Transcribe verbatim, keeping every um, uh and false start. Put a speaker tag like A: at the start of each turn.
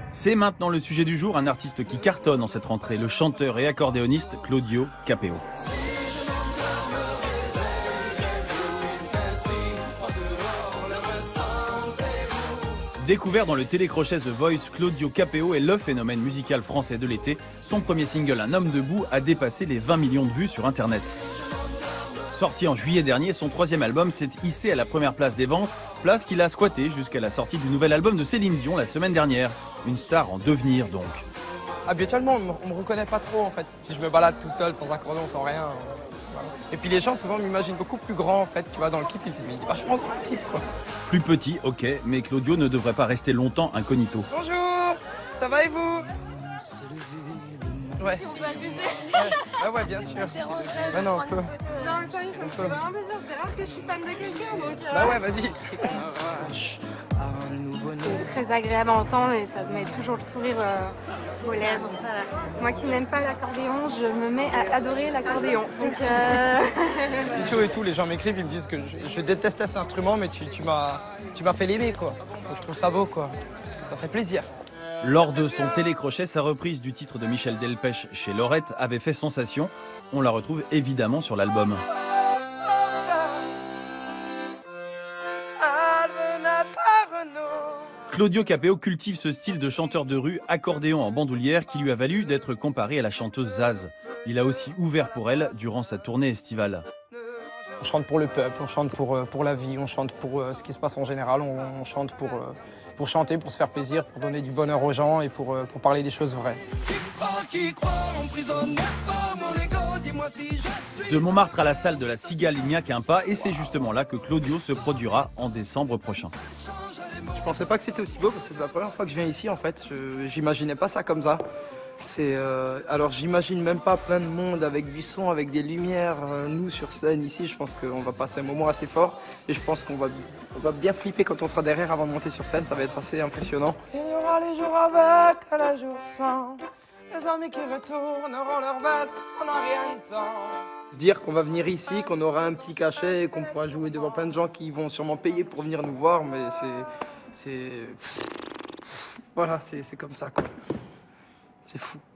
A: C'est maintenant le sujet du jour, un artiste qui cartonne en cette rentrée, le chanteur et accordéoniste Claudio Capeo. Découvert dans le télécrochet The Voice, Claudio Capeo est le phénomène musical français de l'été. Son premier single, Un homme debout, a dépassé les vingt millions de vues sur Internet. Sorti en juillet dernier, son troisième album s'est hissé à la première place des ventes, place qu'il a squattée jusqu'à la sortie du nouvel album de Céline Dion la semaine dernière. Une star en devenir donc.
B: Habituellement, on me reconnaît pas trop en fait. Si je me balade tout seul, sans accordéon, sans rien. Euh, voilà. Et puis les gens souvent m'imaginent beaucoup plus grand en fait. Tu vois, dans le clip, ils se disent, mais il est vachement grand type quoi.
A: Plus petit, ok, mais Claudio ne devrait pas rester longtemps incognito.
B: Bonjour, ça va et vous? Ouais.
C: Tu vas abuser.
B: Ah ouais, bien sûr. Ouais, non, on peut.
C: Non, ça me fait vraiment plaisir. C'est rare que je suis fan de quelqu'un, donc... Euh...
B: Bah ouais, vas-y.
C: C'est très agréable à entendre et ça me met toujours le sourire euh, aux lèvres. Voilà. Moi qui n'aime pas l'accordéon, je me mets à adorer l'accordéon. Donc... Euh...
B: C'est chaud et tout, les gens m'écrivent, ils me disent que je, je détestais cet instrument, mais tu, tu m'as tu m'as fait l'aimer, quoi. Donc je trouve ça beau, quoi. Ça fait plaisir.
A: Lors de son télécrochet, sa reprise du titre de Michel Delpech chez Lorette avait fait sensation. On la retrouve évidemment sur l'album. Claudio Capeo cultive ce style de chanteur de rue, accordéon en bandoulière, qui lui a valu d'être comparé à la chanteuse Zaz. Il a aussi ouvert pour elle durant sa tournée estivale.
B: On chante pour le peuple, on chante pour, pour la vie, on chante pour ce qui se passe en général, on, on chante pour, pour chanter, pour se faire plaisir, pour donner du bonheur aux gens et pour, pour parler des choses vraies.
A: De Montmartre à la salle de la Cigale, il n'y a qu'un pas et c'est justement là que Claudio se produira en décembre prochain.
B: Je pensais pas que c'était aussi beau parce que c'est la première fois que je viens ici en fait, je j'imaginais pas ça comme ça. C'est euh, alors j'imagine même pas plein de monde avec du son, avec des lumières. Euh, nous sur scène ici, je pense qu'on va passer un moment assez fort et je pense qu'on va, on va bien flipper quand on sera derrière avant de monter sur scène. Ça va être assez impressionnant. Il y aura les jours avec, à les jours sans, les amis qui retourneront leur veste, on n'a rien de temps. Se dire qu'on va venir ici, qu'on aura un petit cachet, qu'on pourra jouer devant plein de gens qui vont sûrement payer pour venir nous voir, mais c'est, c'est, voilà, c'est comme ça quoi. C'est fou.